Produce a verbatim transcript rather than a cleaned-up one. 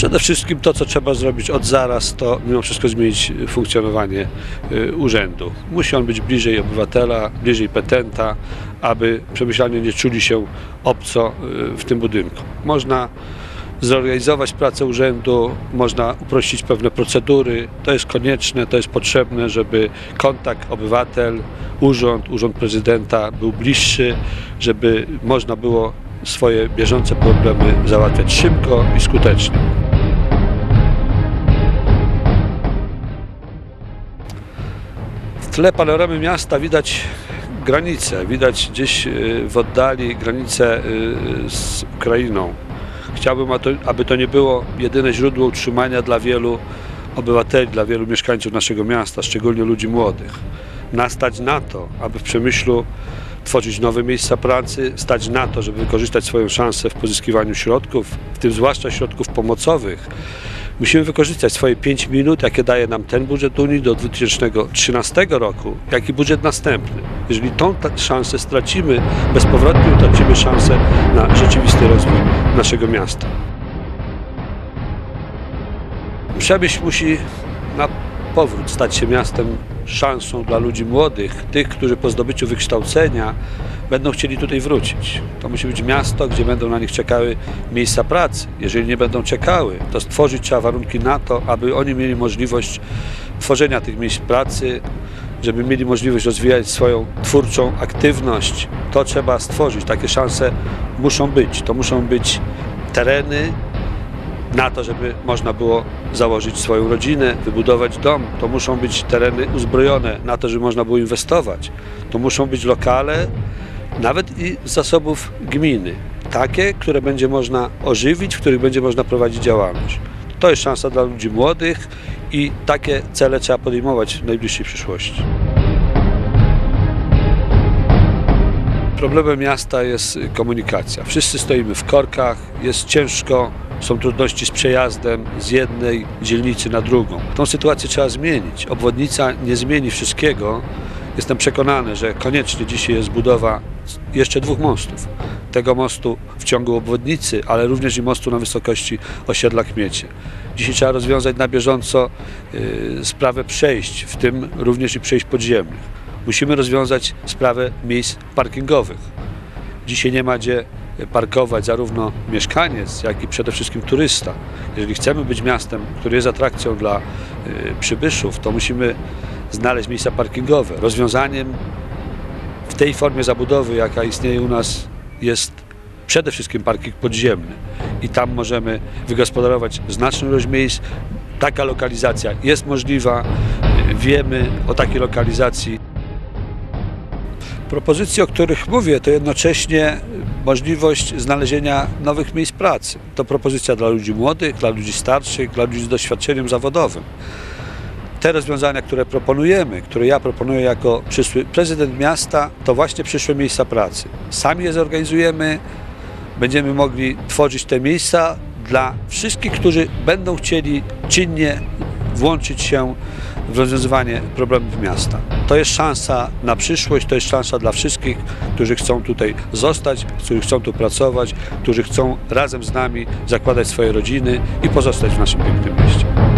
Przede wszystkim to, co trzeba zrobić od zaraz, to mimo wszystko zmienić funkcjonowanie urzędu. Musi on być bliżej obywatela, bliżej petenta, aby przemyślanie nie czuli się obco w tym budynku. Można zorganizować pracę urzędu, można uprościć pewne procedury. To jest konieczne, to jest potrzebne, żeby kontakt obywatel, urząd, urząd prezydenta był bliższy, żeby można było swoje bieżące problemy załatwiać szybko i skutecznie. W tle panoramy miasta widać granice, widać gdzieś w oddali granice z Ukrainą. Chciałbym, aby to nie było jedyne źródło utrzymania dla wielu obywateli, dla wielu mieszkańców naszego miasta, szczególnie ludzi młodych. Nas stać na to, aby w Przemyślu tworzyć nowe miejsca pracy, stać na to, żeby wykorzystać swoją szansę w pozyskiwaniu środków, w tym zwłaszcza środków pomocowych. Musimy wykorzystać swoje pięć minut, jakie daje nam ten budżet Unii do dwa tysiące trzynastego roku, jak i budżet następny. Jeżeli tą szansę stracimy, bezpowrotnie utracimy szansę na rzeczywisty rozwój naszego miasta. Przemyśl musi na powrót stać się miastem szansą dla ludzi młodych, tych, którzy po zdobyciu wykształcenia będą chcieli tutaj wrócić. To musi być miasto, gdzie będą na nich czekały miejsca pracy. Jeżeli nie będą czekały, to stworzyć trzeba warunki na to, aby oni mieli możliwość tworzenia tych miejsc pracy, żeby mieli możliwość rozwijać swoją twórczą aktywność. To trzeba stworzyć. Takie szanse muszą być. To muszą być tereny na to, żeby można było założyć swoją rodzinę, wybudować dom. To muszą być tereny uzbrojone na to, żeby można było inwestować. To muszą być lokale, nawet i z zasobów gminy. Takie, które będzie można ożywić, w których będzie można prowadzić działalność. To jest szansa dla ludzi młodych i takie cele trzeba podejmować w najbliższej przyszłości. Problemem miasta jest komunikacja. Wszyscy stoimy w korkach, jest ciężko, są trudności z przejazdem z jednej dzielnicy na drugą. Tą sytuację trzeba zmienić. Obwodnica nie zmieni wszystkiego. Jestem przekonany, że koniecznie dzisiaj jest budowa jeszcze dwóch mostów. Tego mostu w ciągu obwodnicy, ale również i mostu na wysokości osiedla Kmiecie. Dzisiaj trzeba rozwiązać na bieżąco yy, sprawę przejść, w tym również i przejść podziemnych. Musimy rozwiązać sprawę miejsc parkingowych. Dzisiaj nie ma gdzie parkować zarówno mieszkaniec, jak i przede wszystkim turysta. Jeżeli chcemy być miastem, które jest atrakcją dla y, przybyszów, to musimy znaleźć miejsca parkingowe. Rozwiązaniem w tej formie zabudowy, jaka istnieje u nas, jest przede wszystkim parking podziemny. I tam możemy wygospodarować znaczną ilość miejsc. Taka lokalizacja jest możliwa. Wiemy o takiej lokalizacji. Propozycje, o których mówię, to jednocześnie możliwość znalezienia nowych miejsc pracy. To propozycja dla ludzi młodych, dla ludzi starszych, dla ludzi z doświadczeniem zawodowym. Te rozwiązania, które proponujemy, które ja proponuję jako przyszły prezydent miasta, to właśnie przyszłe miejsca pracy. Sami je zorganizujemy, będziemy mogli tworzyć te miejsca dla wszystkich, którzy będą chcieli czynnie włączyć się w rozwiązywanie problemów miasta. To jest szansa na przyszłość, to jest szansa dla wszystkich, którzy chcą tutaj zostać, którzy chcą tu pracować, którzy chcą razem z nami zakładać swoje rodziny i pozostać w naszym pięknym mieście.